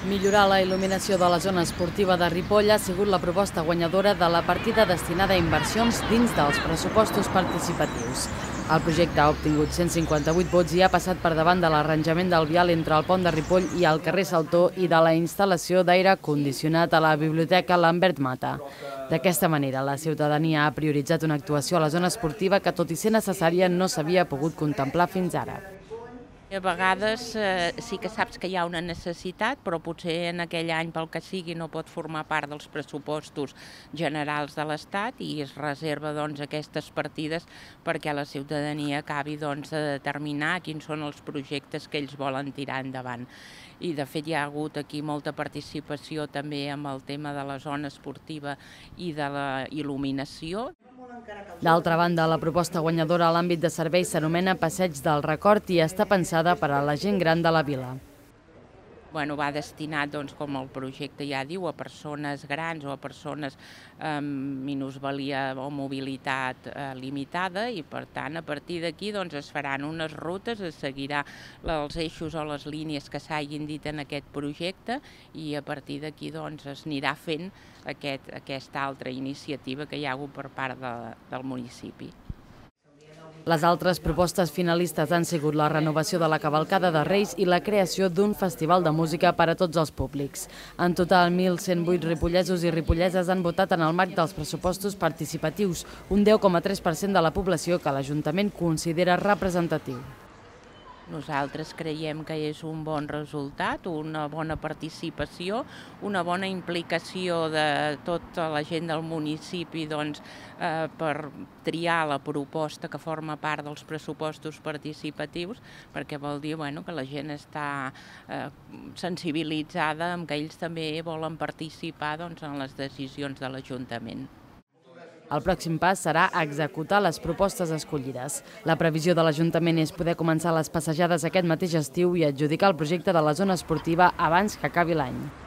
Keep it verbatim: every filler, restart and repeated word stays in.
Millorar la il·luminació de la zona esportiva de Ripoll ha sigut la proposta guanyadora de la partida destinada a inversions dins dels pressupostos participatius. El projecte ha obtingut cent cinquanta-vuit vots i ha passat per davant de l'arranjament del vial entre el pont de Ripoll i el carrer Saltor i de la instal·lació d'aire condicionat a la biblioteca Lambert Mata. D'aquesta manera, la ciutadania ha prioritzat una actuació a la zona esportiva que, tot i ser necessària, no s'havia pogut contemplar fins ara. A vegades eh, sí que saps que hi ha una necessitat, però potser en aquell any, pel que sigui, no pot formar part dels pressupostos generals de l'Estat i es reserva doncs, aquestes partides perquè la ciutadania acabi doncs, de determinar quins són els projectes que ells volen tirar endavant. I de fet hi ha hagut aquí molta participació també amb el tema de la zona esportiva i de la il·luminació. D'altra banda, la proposta guanyadora a l'àmbit de serveis s'anomena Passeig del Record i està pensada per a la gent gran de la vila. Bueno, va destinat, doncs, com el projecte ja diu, a persones grans o a persones amb minusvalia o mobilitat eh, limitada i, per tant, a partir d'aquí doncs, es faran unes rutes, es seguirà els eixos o les línies que s'hagin dit en aquest projecte i a partir d'aquí doncs, es anirà fent aquest, aquesta altra iniciativa que hi ha hagut per part de, del municipi. Les altres propostes finalistes han sigut la renovació de la cavalcada de Reis i la creació d'un festival de música per a tots els públics. En total, mil cent vuit ripollesos i ripolleses han votat en el marc dels pressupostos participatius, un deu coma tres per cent de la població que l'Ajuntament considera representatiu. Nosaltres creiem que és un bon resultat, una bona participació, una bona implicació de tota la gent del municipi doncs, eh, per triar la proposta que forma part dels pressupostos participatius, perquè vol dir bueno, que la gent està eh, sensibilitzada amb que ells també volen participar doncs, en les decisions de l'Ajuntament. El pròxim pas serà executar les propostes escollides. La previsió de l'Ajuntament és poder començar les passejades aquest mateix estiu i adjudicar el projecte de la zona esportiva abans que acabi l'any.